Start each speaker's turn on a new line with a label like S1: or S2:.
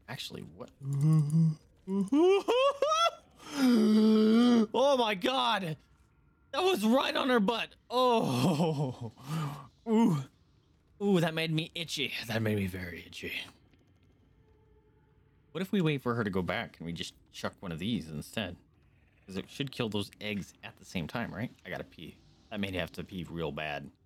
S1: Actually, what? Oh my god! That was right on her butt. Oh, ooh, ooh, that made me itchy. That made me very itchy. What if we wait for her to go back and we just chuck one of these instead? Because it should kill those eggs at the same time, right? I gotta pee. That made me have to pee real bad.